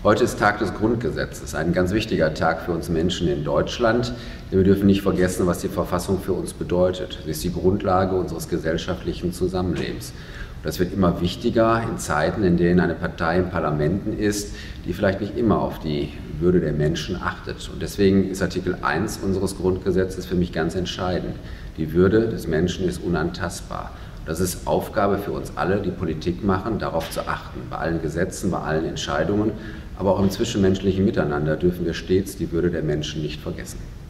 Heute ist Tag des Grundgesetzes, ein ganz wichtiger Tag für uns Menschen in Deutschland. Denn wir dürfen nicht vergessen, was die Verfassung für uns bedeutet. Sie ist die Grundlage unseres gesellschaftlichen Zusammenlebens. Das wird immer wichtiger in Zeiten, in denen eine Partei in Parlamenten ist, die vielleicht nicht immer auf die Würde der Menschen achtet. Und deswegen ist Artikel 1 unseres Grundgesetzes für mich ganz entscheidend. Die Würde des Menschen ist unantastbar. Das ist Aufgabe für uns alle, die Politik machen, darauf zu achten. Bei allen Gesetzen, bei allen Entscheidungen, aber auch im zwischenmenschlichen Miteinander dürfen wir stets die Würde der Menschen nicht vergessen.